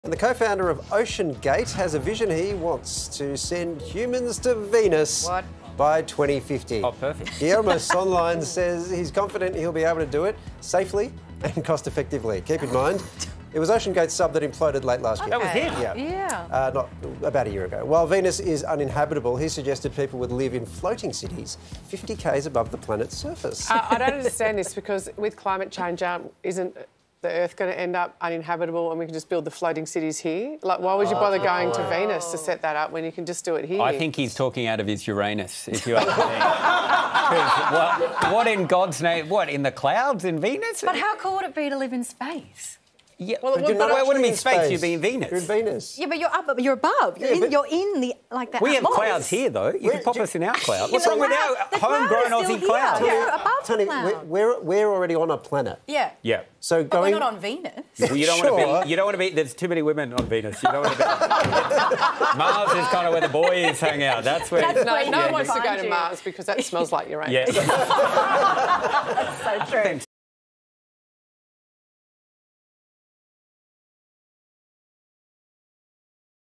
And the co-founder of OceanGate has a vision. He wants to send humans to Venus by 2050. Oh, perfect. Guillermo Sonline says he's confident he'll be able to do it safely and cost-effectively. Keep in mind, it was OceanGate's sub that imploded late last year. That was him? Yeah. Not about a year ago. While Venus is uninhabitable, he suggested people would live in floating cities 50 k's above the planet's surface. I don't understand this, because with climate change, isn't the Earth going to end up uninhabitable and we can just build the floating cities here? Like, why would you bother going to Venus to set that up when you can just do it here? I think he's talking out of his Uranus, if you understand. what in God's name? What, in the clouds in Venus? But how cool would it be to live in space? Yeah, well, what do you mean space? You'd be in Venus. You're in Venus. Yeah, but you're up, you're above. You're in the, like, that. We have clouds here, though. You can pop us in our cloud. What's wrong with our the homegrown cloud is Aussie still cloud? here. You're above Tony, the cloud. we're already on a planet. Yeah. Yeah. So But we're not on Venus. Well, you don't want to be. You don't want to be. There's too many women on Venus. You don't want to be. Mars is kind of where the boys hang out. That's where. No one wants to go to Mars because that smells like Uranus. Yeah. That's so true.